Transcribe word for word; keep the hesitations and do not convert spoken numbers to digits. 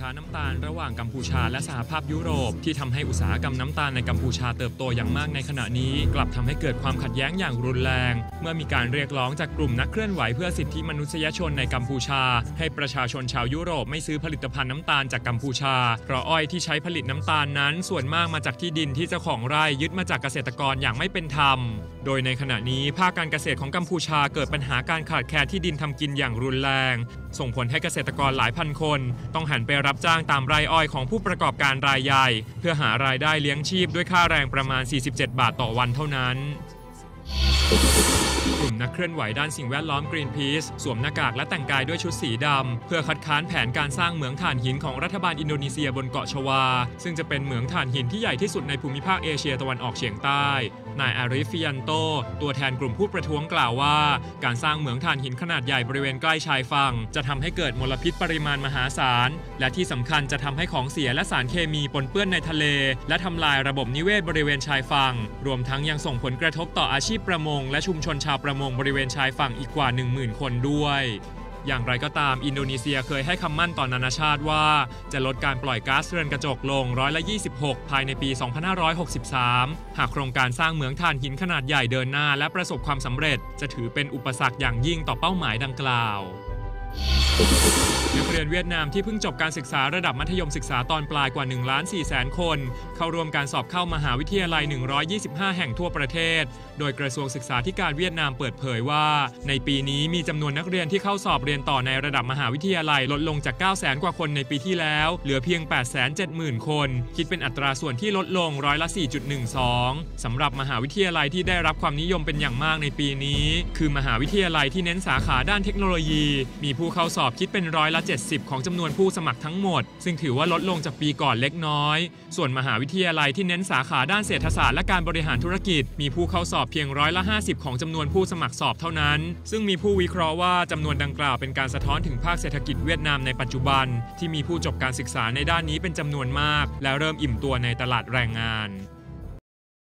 ค้าน้ำตาลระหว่างกัมพูชาและสหภาพยุโรปที่ทำให้อุตสาหกรรมน้ำตาลในกัมพูชาเติบโตอย่างมากในขณะนี้กลับทำให้เกิดความขัดแย้งอย่างรุนแรงเมื่อมีการเรียกร้องจากกลุ่มนักเคลื่อนไหวเพื่อสิทธิมนุษยชนในกัมพูชาให้ประชาชนชาวยุโรปไม่ซื้อผลิตภัณฑ์น้ำตาลจากกัมพูชาเพราะอ้อยที่ใช้ผลิตน้ำตาลนั้นส่วนมากมาจากที่ดินที่เจ้าของไร่ยึดมาจากเกษตรกรอย่างไม่เป็นธรรมโดยในขณะนี้ภาคการเกษตรของกัมพูชาเกิดปัญหาการขาดแคลนที่ดินทำกินอย่างรุนแรงส่งผลให้เกษตรกรหลายพันคนต้องหันไปรับจ้างตามไร่อ้อยของผู้ประกอบการรายใหญ่เพื่อหารายได้เลี้ยงชีพด้วยค่าแรงประมาณสี่สิบเจ็ดบาทต่อวันเท่านั้นกลุ่มนักเคลื่อนไหวด้านสิ่งแวดล้อม Greenpeace สวมหน้ากากและแต่งกายด้วยชุดสีดำเพื่อคัดค้านแผนการสร้างเหมืองถ่านหินของรัฐบาลอินโดนีเซียบนเกาะชวาซึ่งจะเป็นเหมืองถ่านหินที่ใหญ่ที่สุดในภูมิภาคเอเชียตะวันออกเฉียงใต้นายอาริฟ ฟิยันโตตัวแทนกลุ่มผู้ประท้วงกล่าวว่าการสร้างเหมืองถ่านหินขนาดใหญ่บริเวณใกล้ชายฝั่งจะทำให้เกิดมลพิษปริมาณมหาศาลและที่สำคัญจะทำให้ของเสียและสารเคมีปนเปื้อนในทะเลและทำลายระบบนิเวศบริเวณชายฝั่งรวมทั้งยังส่งผลกระทบต่ออาชีพประมงและชุมชนชาวประมงบริเวณชายฝั่งอีกกว่า หนึ่งหมื่น คนด้วยอย่างไรก็ตามอินโดนีเซียเคยให้คำมั่นต่อนานาชาติว่าจะลดการปล่อยก๊าซเรือนกระจกลงร้อยละยี่สิบหกภายในปี สองพันห้าร้อยหกสิบสาม หากโครงการสร้างเหมืองถ่านหินขนาดใหญ่เดินหน้าและประสบความสำเร็จจะถือเป็นอุปสรรคอย่างยิ่งต่อเป้าหมายดังกล่าวนักเรียนเวียดนามที่เพิ่งจบการศึกษาระดับมัธยมศึกษาตอนปลายกว่า หนึ่งล้านสี่แสน คนเข้าร่วมการสอบเข้ามหาวิทยาลัย หนึ่งร้อยยี่สิบห้า แห่งทั่วประเทศโดยกระทรวงศึกษาธิการเวียดนามเปิดเผยว่าในปีนี้มีจำนวนนักเรียนที่เข้าสอบเรียนต่อในระดับมหาวิทยาลัยลดลงจาก เก้าแสน กว่าคนในปีที่แล้วเหลือเพียง แปดแสนเจ็ดหมื่น คนคิดเป็นอัตราส่วนที่ลดลงร้อยละ สี่จุดหนึ่งสอง สำหรับมหาวิทยาลัยที่ได้รับความนิยมเป็นอย่างมากในปีนี้คือมหาวิทยาลัยที่เน้นสาขาด้านเทคโนโลยีมีผู้เข้าสอบคิดเป็นร้อยละเจ็ดสิบของจำนวนผู้สมัครทั้งหมดซึ่งถือว่าลดลงจากปีก่อนเล็กน้อยส่วนมหาวิทยาลัยที่เน้นสาขาด้านเศรษฐศาสตร์และการบริหารธุรกิจมีผู้เข้าสอบเพียงร้อยละห้าสิบของจำนวนผู้สมัครสอบเท่านั้นซึ่งมีผู้วิเคราะห์ว่าจำนวนดังกล่าวเป็นการสะท้อนถึงภาคเศรษฐกิจเวียดนามในปัจจุบันที่มีผู้จบการศึกษาในด้านนี้เป็นจำนวนมากและเริ่มอิ่มตัวในตลาดแรงงาน